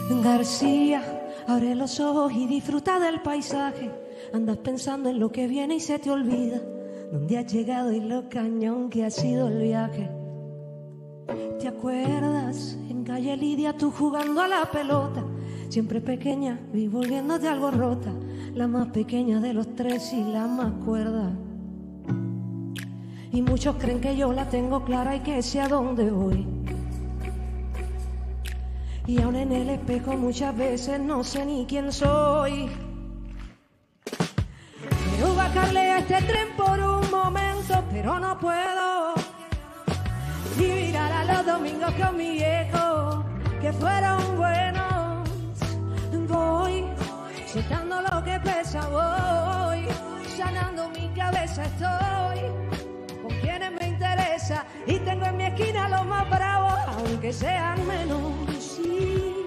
García, abre los ojos y disfruta del paisaje. Andas pensando en lo que viene y se te olvida dónde has llegado y lo cañón que ha sido el viaje. ¿Te acuerdas? En calle Lidia tú jugando a la pelota, siempre pequeña y volviéndote algo rota, la más pequeña de los tres y la más cuerda. Y muchos creen que yo la tengo clara y que sé a dónde voy. Y aún en el espejo muchas veces no sé ni quién soy. Quiero bajarle a este tren por un momento, pero no puedo. Y mirar a los domingos con mi viejo, que fueron buenos. Voy soltando lo que pesa, voy sanando mi cabeza, estoy con quienes me interesa. Y tengo en mi esquina los más bravos, aunque sean menos. Sí,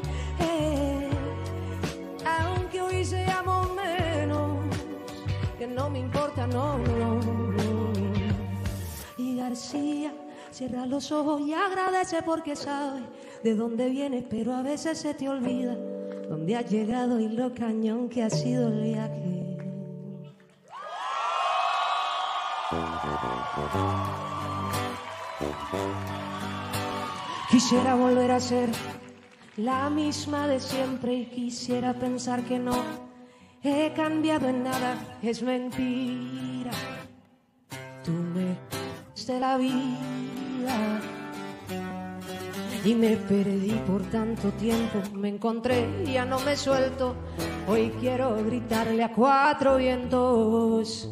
aunque hoy seamos menos, que no me importa, no. Y García, cierra los ojos y agradece porque sabes de dónde vienes, pero a veces se te olvida dónde has llegado y lo cañón que ha sido el viaje. Quisiera volver a ser la misma de siempre y quisiera pensar que no he cambiado en nada. Es mentira, tú me diste la vida y me perdí por tanto tiempo. Me encontré y ya no me suelto. Hoy quiero gritarle a cuatro vientos: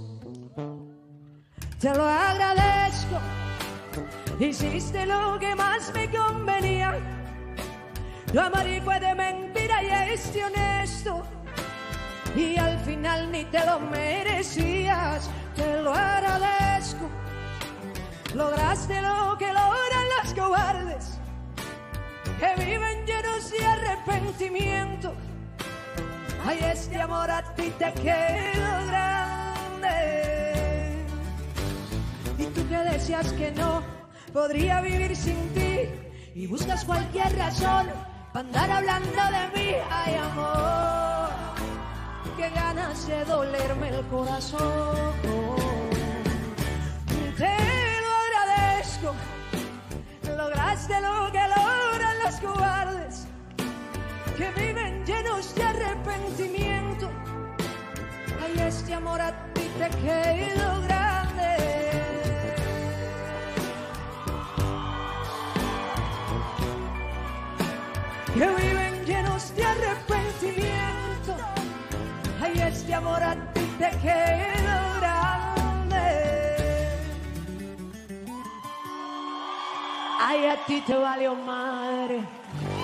te lo agradezco, hiciste lo que más me convenía. Tu amor fue de mentira y este honesto, y al final ni te lo merecías. Te lo agradezco, lograste lo que logran los cobardes, que viven llenos de arrepentimiento. Ay, este amor a ti te quedó grande. Y tú que decías que no podría vivir sin ti, y buscas cualquier razón para andar hablando de mí. Ay, amor, qué ganas de dolerme el corazón. Te lo agradezco, lograste lo que logran los cobardes, que viven llenos de arrepentimiento. Ay, este amor a ti te quedó grande. Que viven llenos de arrepentimiento. Ay, este amor a ti te quedó grande. Ay, a ti te valió madre